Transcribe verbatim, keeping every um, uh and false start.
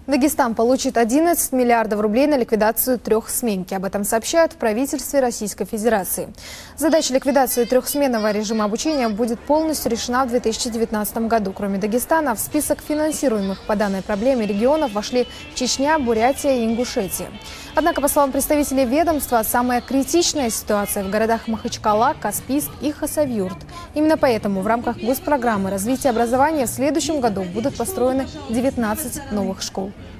Дагестан получит одиннадцать миллиардов рублей на ликвидацию трехсменки. Об этом сообщают в правительстве Российской Федерации. Задача ликвидации трехсменного режима обучения будет полностью решена в две тысячи девятнадцатом году. Кроме Дагестана, в список финансируемых по данной проблеме регионов вошли Чечня, Бурятия и Ингушетия. Однако, по словам представителей ведомства, самая критичная ситуация в городах Махачкала, Каспийск и Хасавюрт. Именно поэтому в рамках госпрограммы развития образования в следующем году будут построены девятнадцать новых школ.